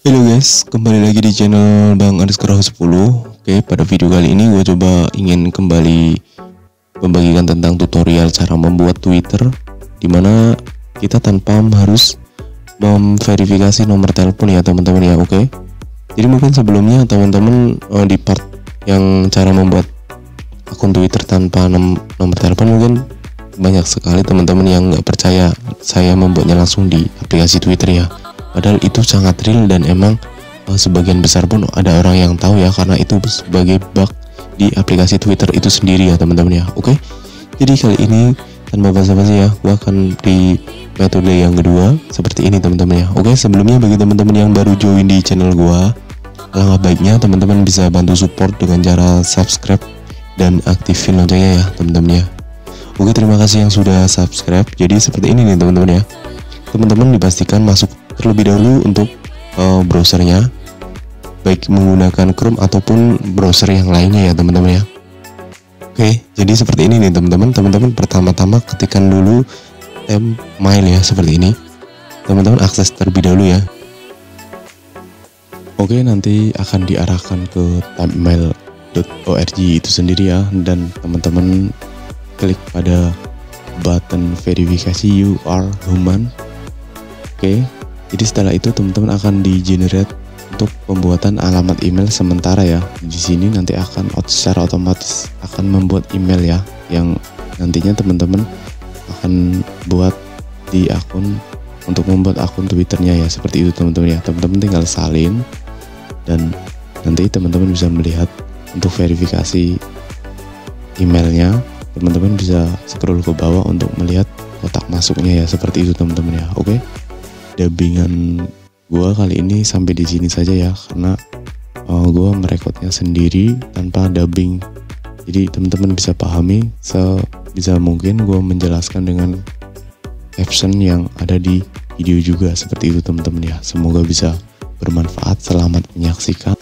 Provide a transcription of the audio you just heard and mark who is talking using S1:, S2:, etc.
S1: Halo guys, kembali lagi di channel Bang Underscore 10. Oke, pada video kali ini gue coba ingin kembali membagikan tentang tutorial cara membuat Twitter, dimana kita tanpa harus memverifikasi nomor telepon ya teman-teman ya. Oke, jadi mungkin sebelumnya teman-teman di part yang cara membuat akun Twitter tanpa nomor telepon, mungkin banyak sekali teman-teman yang nggak percaya saya membuatnya langsung di aplikasi Twitter ya. Padahal itu sangat real dan emang sebagian besar pun ada orang yang tahu ya, karena itu sebagai bug di aplikasi Twitter itu sendiri ya teman-teman ya. Oke, jadi kali ini tanpa basa-basi ya, gua akan di metode yang kedua seperti ini teman-teman ya. Oke, sebelumnya bagi teman-teman yang baru join di channel gua, alangkah baiknya teman-teman bisa bantu support dengan cara subscribe dan aktifin loncengnya ya teman-teman ya. Oke, terima kasih yang sudah subscribe. Jadi seperti ini nih teman-teman ya. Teman-teman dipastikan masuk terlebih dahulu untuk browsernya, baik menggunakan Chrome ataupun browser yang lainnya ya teman-teman ya. Oke, jadi seperti ini nih teman-teman. Teman-teman pertama-tama ketikkan dulu mail ya, seperti ini. Teman-teman akses terlebih dahulu ya. Oke, nanti akan diarahkan ke timemail.org itu sendiri ya, dan teman-teman klik pada button verifikasi you are human. Oke, jadi setelah itu teman-teman akan di-generate untuk pembuatan alamat email sementara ya. Di sini nanti akan secara otomatis akan membuat email ya, yang nantinya teman-teman akan buat di akun untuk membuat akun Twitternya ya, seperti itu teman-teman ya. Teman-teman tinggal salin dan nanti teman-teman bisa melihat untuk verifikasi emailnya. Teman-teman bisa scroll ke bawah untuk melihat kotak masuknya ya, seperti itu teman-teman ya. Oke. Dubbingan gua kali ini sampai di sini saja ya, karena gua merekodnya sendiri tanpa dubbing. Jadi teman-teman bisa pahami sebisa mungkin gua menjelaskan dengan caption yang ada di video juga, seperti itu teman-teman ya. Semoga bisa bermanfaat. Selamat menyaksikan.